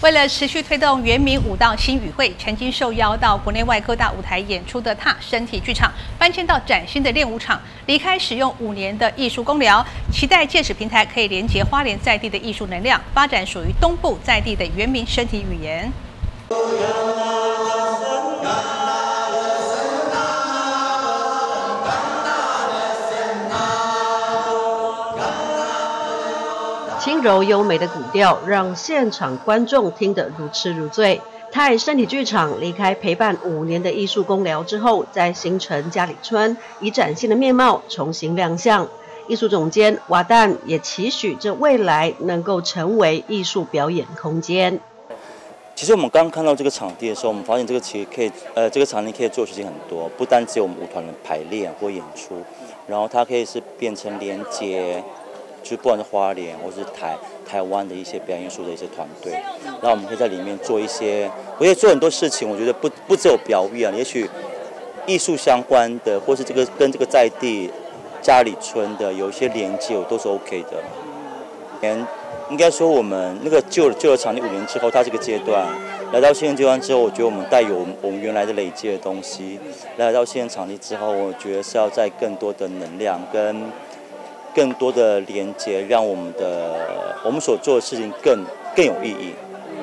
为了持续推动原民舞蹈新语汇，曾经受邀到国内外各大舞台演出的踏身体剧场，搬迁到崭新的练舞场，离开使用5年的艺术工寮，期待借此平台可以连结花莲在地的艺术能量，发展属于东部在地的原民身体语言。 轻柔优美的古调，让现场观众听得如痴如醉。泰身体剧场离开陪伴5年的艺术工寮之后，在新城嘉里村以崭新的面貌重新亮相。艺术总监瓦旦也期许这未来能够成为艺术表演空间。 其实我们刚看到这个场地的时候，我们发现这个其实可以，这个场地可以做的事情很多，不单只有我们舞团的排练或演出，然后它可以是变成连接。就不管是花莲或是台湾的一些表演艺术的一些团队，然后我们可以在里面做一些，我也做很多事情。我觉得不只有表演，也许艺术相关的，或是这个跟这个在地嘉里村的有一些连接，我都是 OK 的。应该说我们那个旧的场地5年之后，它这个阶段来到新的阶段之后，我觉得我们带有我们原来的累积的东西，来到新的场地之后，我觉得是要在更多的能量跟更多的连接，让我们所做的事情更有意义。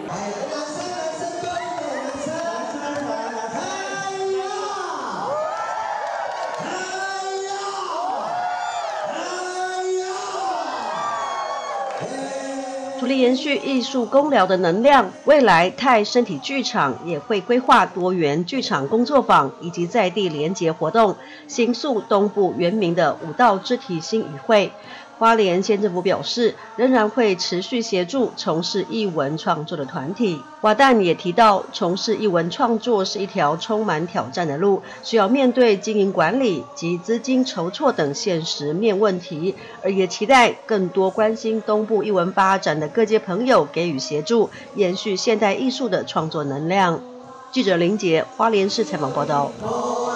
除了延续艺术工寮的能量，未来泰身体剧场也会规划多元剧场工作坊以及在地联结活动，形塑东部原民的舞蹈肢体新语汇。花莲县政府表示，仍然会持续协助从事艺文创作的团体。瓦旦也提到，从事艺文创作是一条充满挑战的路，需要面对经营管理及资金筹措等现实面问题，而也期待更多关心东部艺文发展的各界朋友给予协助，延续现代艺术的创作能量。记者林杰花莲市采访报道。